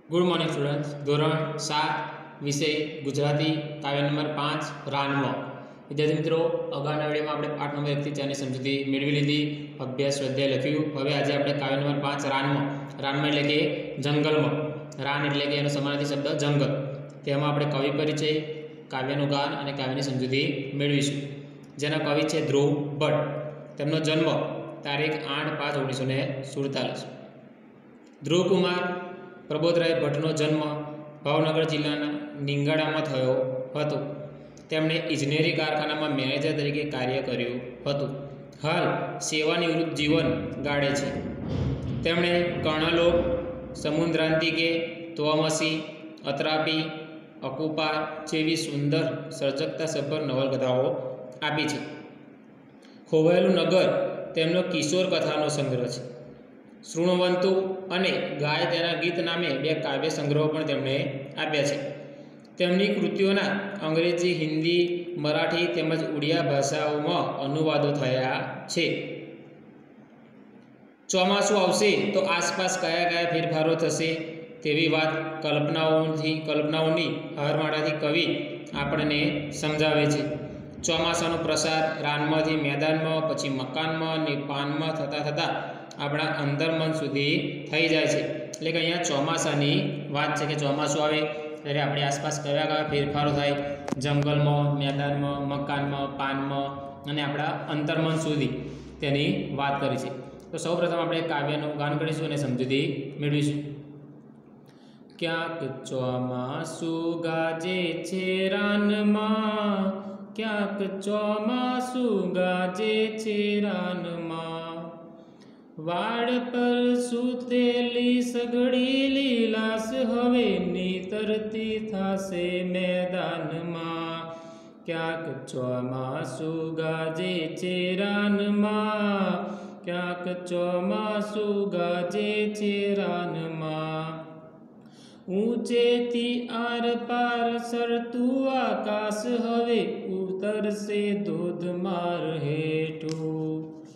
Good morning students. धोरण 7 विषय गुजराती काव्य नंबर 5 रानव। विद्यार्थी मित्रों, अगाउना विडियोमां आपणे पाठ नंबर 1 થી 4 ની સમજૂતી મેળવી લીધી, અભ્યાસ સ્વાધ્યાય લખ્યું। હવે આજે આપણે કાવ્ય નંબર 5 રાનવ એટલે કે જંગલમાં। રાન એટલે કે એનો સમાનાર્થી શબ્દ જંગલ। તેમાં આપણે કવિ પરિચય, કાવ્યનું ગાન અને કાવ્યની સમજૂતી મેળવીશું। જેના કવિ છે ધ્રુવ ભટ્ટ। તેમનો જન્મ તારીખ 8/5/1947। ધ્રુવ કુમાર પ્રબોધરાય ભટ્ટનો જન્મ ભાવનગર જિલ્લાના નીંગાળામાં થયો હતો। તેમણે ઇજનેરી કારખાનામાં મેનેજર તરીકે કાર્ય કર્યું હતું। હાલ સેવાનિવૃત્ત જીવન ગાળે છે। તેમણે કર્ણલોક, સમુદ્રાંતિકે, ત્વમસી, અત્રાપી, અકુપા જેવી સુંદર સર્જકતાસભર નવલકથાઓ આપી છે। ખોવાયેલું નગર તેમનો કિશોર કથાનો સંગ્રહ છે। શૃણવંતુ અને ગાય તેના ગીત નામે 2 કાવ્ય સંગ્રહો પણ તેમણે આપ્યા છે। તેમની કૃતિઓના અંગ્રેજી, હિન્દી, મરાઠી તેમજ ઉડિયા ભાષાઓમાં અનુવાદો થયા છે। ચોમાસું આવશે તો આસપાસ કયા કયા ફેરફારો થશે તેવી વાત કલ્પનાઓની હારમાળાથી કવિ આપણને સમજાવે છે। ચોમાસાનો પ્રસાર રાનમાંથી મેદાનમાં, પછી મકાનમાં અને પાનમાં થતાં આપણા અંતર્મન સુધી થઈ જાય છે। એટલે કે અહીંયા ચોમાસાની વાત છે કે ચોમાસું આવે ત્યારે આપણી આસપાસ કયા કયા ફેરફારો થાય, જંગલમાં, મેદાનમાં, મકાનમાં, પાનમાં અને આપણા અંતર્મન સુધી તેની વાત કરી છે। તો સૌપ્રથમ આપણે કાવ્યનું ગાન કરીશું અને સમજૂતી મેળવીશું। ક્યાંક ચોમાસું ગાજે છે રાનમાં, ક્યાંક ચોમાસું ગાજે છે રાનમાં, વાડ પર સૂતેલી સઘળી લીલાશ હવે નીતરતી થાશે મેદાનમાં। ક્યાંક ચોમાસું ગાજે છે રાનમાં, ક્યાંક ચોમાસું ગાજે છે રાનમાં, ઊંચેથી આર પાર સરતું આકાશ હવે ઉતરશે ધોધમાર હેઠું,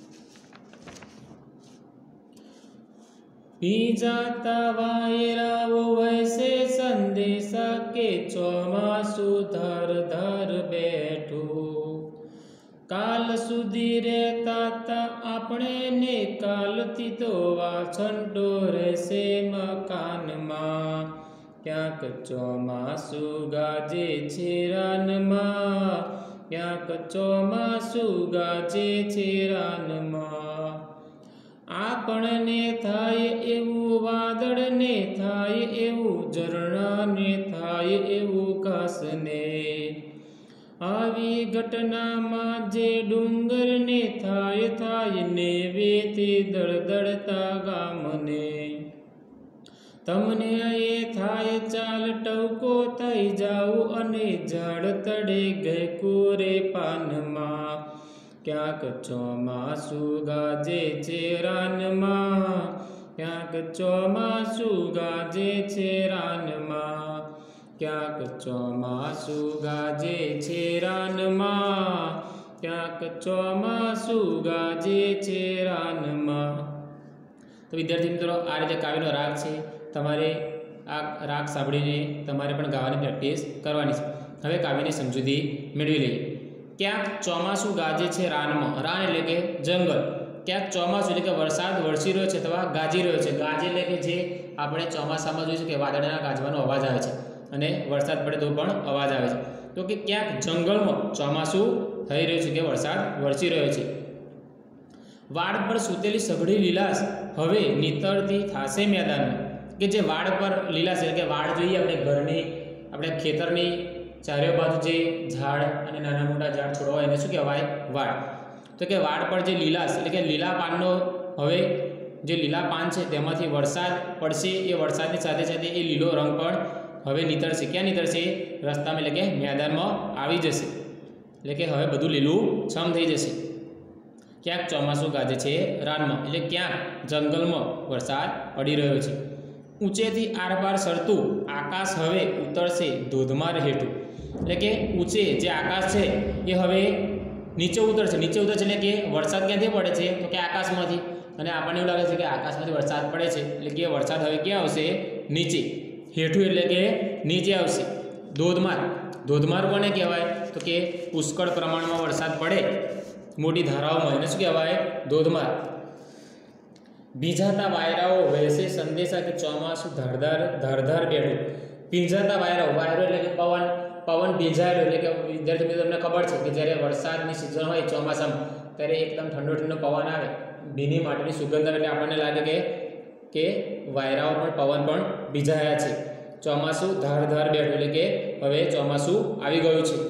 ભીંજાતા વાયરાઓ વહેશે સંદેશા કે ચોમાસું ધાર બેઠું, કાલ સુધી રહેતા તા આપણે ને કાલથી તો વાછંડો રહેશે મકાનમાં। ક્યાંક ચોમાસું ગાજે છે રાનમાં, ક્યાંક ચોમાસું ગાજે છે રાનમાં, આપણને થાય એવું વાદળને થાય એવું ઝરણાને થાય એવું ઘાસને, આવી ઘટનામાં જે ડુંગરને થાય ને વેથી દળદળતા ગામને, તમને એ થાય ચાલ ટવકો થઈ જાઉં અને ઝાડ તળે ગહેકુરે પાનમાં। ક્યાંક ચોમાસું ગાજે છે રાનમાં, ક્યાંક ચોમાસું ગાજે છે રાનમાં, ક્યાંક ચોમાસું ગાજે છે રાનમાં, ક્યાંક ચોમાસું ગાજે છે રાનમાં। તો વિદ્યાર્થી મિત્રો, આ રીતે કાવ્યનો રાગ છે। તમારે આ રાગ સાંભળીને તમારે પણ ગાવાની પ્રેક્ટિસ કરવાની છે। હવે કાવ્યની સમજૂતી મેળવી લઈએ। ક્યાંક ચોમાસું ગાજે છે રાનમાં, રાન એટલે કે જંગલ, ક્યાંક ચોમાસું એટલે કે વરસાદ વરસી રહ્યો છે અથવા ગાજી રહ્યો છે। ગાજ એટલે કે જે આપણે ચોમાસામાં જોઈશું કે વાદળના ગાજવાનો અવાજ આવે છે અને વરસાદ પડે તો પણ અવાજ આવે છે। તો કે ક્યાંક જંગલમાં ચોમાસું થઈ રહ્યું છે કે વરસાદ વરસી રહ્યો છે, વાડ પર સૂતેલી સઘળી લીલાશ હવે નીતરતી થાશે મેદાનમાં, કે જે વાડ પર લીલાશ એટલે કે વાડ જોઈએ આપણે ઘરની, આપણે ખેતરની ચારે બાજુ જે ઝાડ અને નાના મોટા ઝાડ છોડવા હોય એને શું કહેવાય? વાડ। તો કે વાડ પર જે લીલાશ એટલે કે લીલા પાનનો હવે જે લીલા પાન છે તેમાંથી વરસાદ પડશે, એ વરસાદની સાથે સાથે એ લીલો રંગ પણ હવે નીતરશે। ક્યાં નીતરશે? રસ્તામાં એટલે કે મેદાનમાં આવી જશે, એટલે કે હવે બધું લીલું છમ થઈ જશે। ક્યાંક ચોમાસું ગાજે છે રાનમાં એટલે ક્યાંક જંગલમાં વરસાદ પડી રહ્યો છે, ઊંચેથી આરપાર સરતું આકાશ હવે ઉતરશે ધોધમાર હેઠું, એટલે કે ઊંચે જે આકાશ છે એ હવે નીચે ઉતરશે એટલે કે વરસાદ ક્યાંથી પડે છે? તો કે આકાશમાંથી। અને આપણને એવું લાગે છે કે આકાશમાંથી વરસાદ પડે છે એટલે કે વરસાદ હવે ક્યાં આવશે? નીચે। હેઠું એટલે કે નીચે આવશે. ધોધમાર, ધોધમાર કોને કહેવાય? તો કે પુષ્કળ પ્રમાણમાં વરસાદ પડે મોટી ધારાઓમાં, એને શું કહેવાય? ધોધમાર. ભીંજાતા વાયરાઓ વહેશે સંદેશા કે ચોમાસું ધારધાર બેઠું. ભીંજાતા વાયરાઓ, વાયરો એટલે કે પવન, પવન ભીંજાયેલો એટલે કે વિદ્યાર્થી મિત્રો તમને ખબર છે કે જ્યારે વરસાદની સિઝન હોય ચોમાસામાં ત્યારે એકદમ ઠંડો ઠંડો પવન આવે, ભીની માટીની સુગંધ આવે એટલે આપણને લાગે કે વાયરાઓ પણ પવન પણ ભીંજાયા છે. ચોમાસું ધારધાર બેઠું એટલે કે હવે ચોમાસું આવી ગયું છે.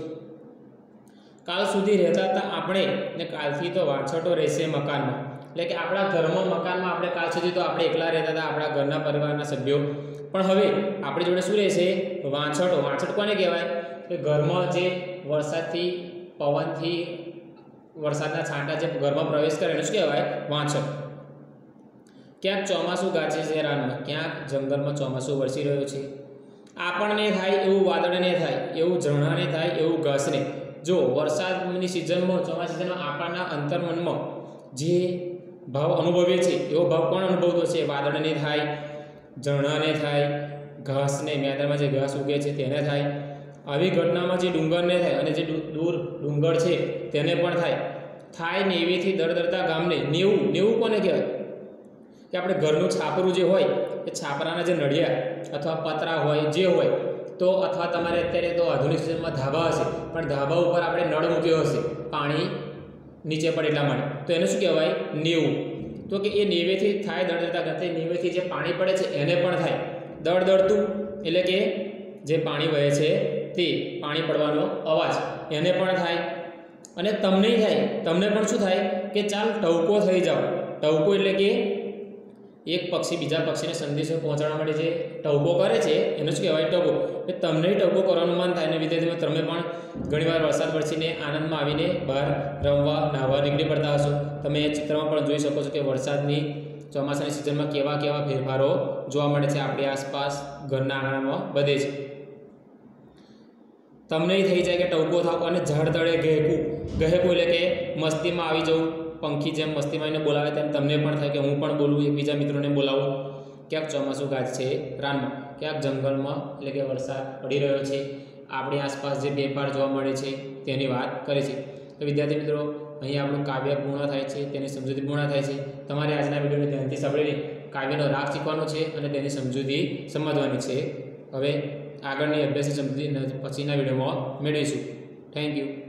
કાલ સુધી રહેતા હતા આપણે ને કાલથી તો વાછટો રહેશે મકાનમાં. એટલે કે આપણા ઘરમાં મકાનમાં આપણે કાલ સુધી તો આપણે એકલા રહેતા હતા, આપણા ઘરના પરિવારના સભ્યો, પણ હવે આપણી જોડે શું રહેશે? વાછટો. વાછટ કોને કહેવાય? કે ઘરમાં જે વરસાદથી પવનથી વરસાદના છાંટા જે ઘરમાં પ્રવેશ કરે એને શું કહેવાય? વાછટ. ક્યાંક ચોમાસું ગાજે છે રાનમાં, ક્યાંક જંગલમાં ચોમાસું વરસી રહ્યું છે. આપણને થાય એવું વાદળને થાય, એવું ઝરણાને થાય, એવું ઘાસને. જો વરસાદની સિઝનમાં, ચોમાસા સિઝનમાં આપણના અંતર્મનમાં જે ભાવ અનુભવીએ છીએ એવો ભાવ કોણ અનુભવતો છે? વાદળને થાય, ઝરણાને થાય, ઘાસને, મેદાનમાં જે ઘાસ ઉગે છે તેને થાય. આવી ઘટનામાં જે ડુંગરને થાય અને જે દૂર ડુંગર છે તેને પણ થાય નેવેથી દરદરતા ગામને. નેવું કોને કહેવાય? કે આપણે ઘરનું છાપરું જે હોય એ છાપરાના જે નળિયા અથવા પતરા હોય જે હોય તો, અથવા તમારે અત્યારે તો આધુનિક સિઝનમાં ધાબા હશે, પણ ધાબા ઉપર આપણે નળ મૂક્યો હશે પાણી નીચે પડે એટલા માટે, તો એને શું કહેવાય? નેવું. તો કે એ નેવેથી થાય દળદળતા ગતિ, નેવેથી જે પાણી પડે છે એને પણ થાય દળદળતું, એટલે કે જે પાણી વહે છે તે પાણી પડવાનો અવાજ એને પણ થાય. અને તમને થાય, તમને પણ શું થાય? કે ચાલ ટવકો થઈ જાઓ. ટવકો એટલે કે એક પક્ષી બીજા પક્ષીને સંદેશો પહોંચાડવા માટે જે ટવકો કરે છે એને શું કહેવાય? ટવકો. એટલે તમને ટવકો કરવાનું મન થાય અને વિદ્યાર્થીઓ તમે પણ ઘણીવાર વરસાદ વરસીને આનંદમાં આવીને બહાર રમવા નાહવા નીકળી પડતા હશો. તમે એ ચિત્રમાં પણ જોઈ શકો છો કે વરસાદની ચોમાસાની સિઝનમાં કેવા કેવા ફેરફારો જોવા મળે છે આપણી આસપાસ, ઘરના આંગણામાં, બધે જ. તમને થઈ જાય કે ટવકો થાવ અને ઝાડ તળે ગહેકું. ગહેકું એટલે કે મસ્તીમાં આવી જવું, પંખી જેમ મસ્તીમાં એને બોલાવે તેમ તમને પણ થાય કે હું પણ બોલું, એકબીજા મિત્રોને બોલાવું. ક્યાંક ચોમાસું ગાજ છે રાનમાં, ક્યાંક જંગલમાં એટલે કે વરસાદ પડી રહ્યો છે, આપણી આસપાસ જે ફેરફાર જોવા મળે છે તેની વાત કરે છે. તો વિદ્યાર્થી મિત્રો, અહીંયા આપણું કાવ્ય પૂર્ણ થાય છે, તેની સમજૂતી પૂર્ણ થાય છે. તમારે આજના વિડીયોને ધ્યાનથી સાંભળીને કાવ્યનો રાગ શીખવાનો છે અને તેની સમજૂતી સમજવાની છે. હવે આગળની અભ્યાસની સમજૂતી પછીના વિડીયોમાં મેળવીશું. Thank you.